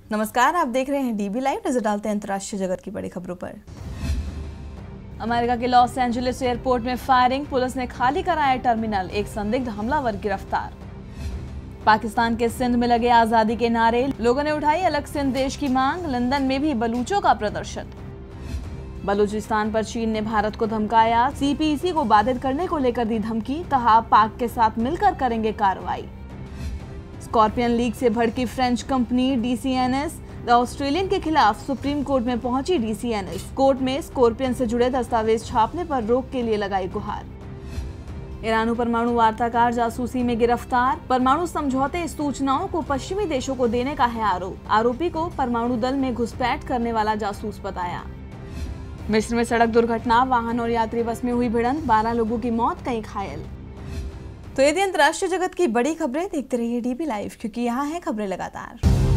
नमस्कार, आप देख रहे हैं डीबी लाइव। नजर डालते हैं अंतर्राष्ट्रीय जगत की बड़ी खबरों पर। अमेरिका के लॉस एंजलिस एयरपोर्ट में फायरिंग, पुलिस ने खाली कराया टर्मिनल, एक संदिग्ध हमलावर गिरफ्तार। पाकिस्तान के सिंध में लगे आजादी के नारे, लोगों ने उठाई अलग सिंध देश की मांग, लंदन में भी बलूचों का प्रदर्शन। बलूचिस्तान पर चीन ने भारत को धमकाया, सीपीईसी को बाधित करने को लेकर दी धमकी, कहा पाक के साथ मिलकर करेंगे कार्रवाई। स्कॉर्पियन लीग से भड़की French company DCNS, the Australian के खिलाफ सुप्रीम कोर्ट में पहुंची डीसीएनएस। कोर्ट में स्कॉर्पियन से जुड़े दस्तावेज छापने पर रोक के लिए लगाई गुहार। ईरानी परमाणु वार्ताकार जासूसी में गिरफ्तार, परमाणु समझौते सूचनाओं को पश्चिमी देशों को देने का है आरोप। आरोपी को परमाणु दल में घुसपैठ करने वाला जासूस बताया। मिस्र में सड़क दुर्घटना, वाहन और यात्री बस में हुई भिड़ंत, 12 लोगों की मौत, कई घायल। तो यदि अंतर्राष्ट्रीय जगत की बड़ी खबरें देखते रहिए डीबी लाइव, क्योंकि यहाँ है खबरें लगातार।